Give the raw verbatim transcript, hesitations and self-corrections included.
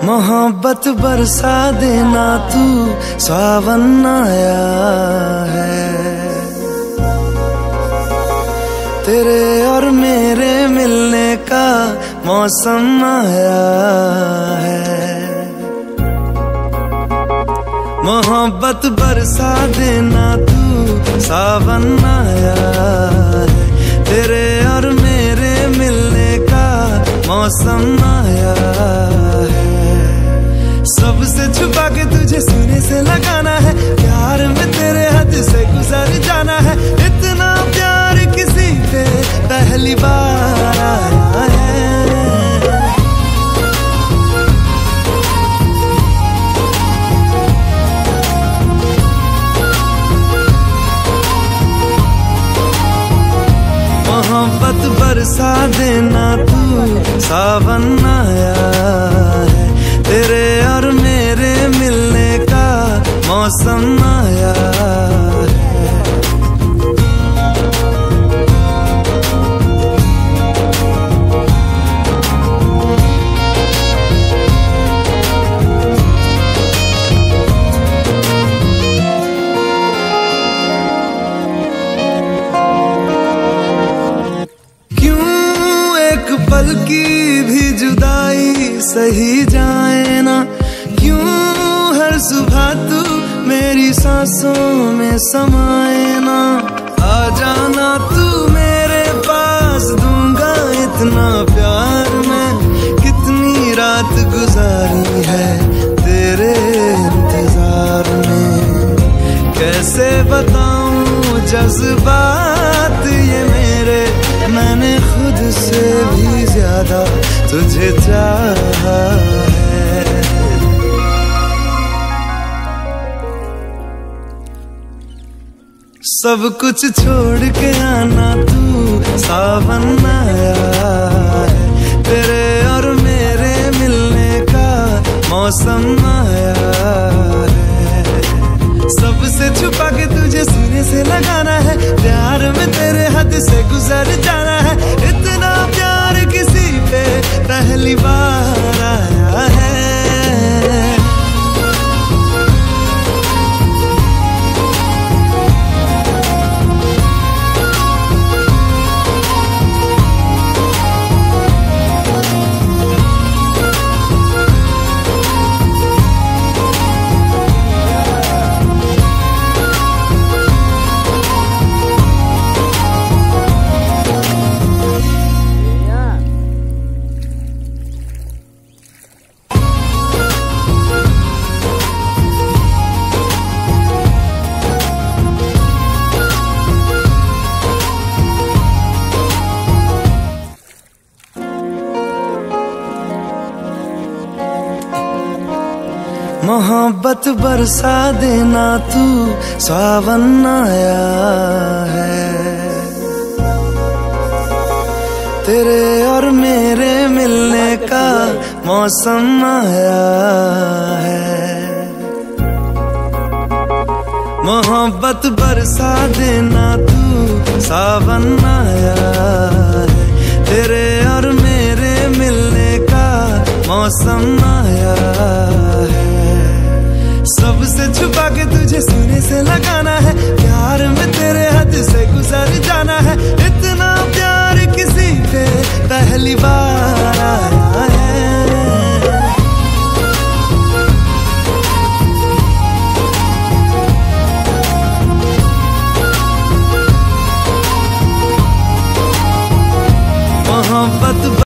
मोहब्बत बरसा देना तू, सावन आया है। तेरे और मेरे मिलने का मौसम आया है। मोहब्बत बरसा देना तू, सावन आया है। तेरे और मेरे मिलने का मौसम आया है। सबसे छुपा के तुझे सीने से लगाना है, प्यार में तेरे हद से गुजर जाना है। इतना प्यार किसी पे पहली बार आया है। मोहब्बत बरसा देना तू, सावन आया है। तेरे और मेरे मिलने का मौसम आया है। पल की भी जुदाई सही जाए ना, क्यों हर सुबह तू मेरी सांसों में समाए ना। आ जाना तू मेरे पास, दूंगा इतना प्यार मैं। कितनी रात गुजारी है तेरे इंतजार में, कैसे बताऊं जज्बात ये मेरे। मैंने खुद से भी ज्यादा तुझे चाहा है। सब कुछ छोड़ के आना तू, सावन आया है। तेरे और मेरे मिलने का मौसम आया है। सबसे छुपा के तुझे सीने से लगाना है, प्यार में तेरे हद से गुजर जाना है। इतना प्यार किसी पे पहली बार आया है। मोहब्बत बरसा देना तू, सावन आया है। तेरे और मेरे मिलने का मौसम आया है। मोहब्बत बरसा देना तू, सावन आया है। तेरे और मेरे मिलने का मौसम आया है। सबसे छुपा के तुझे सीने से लगाना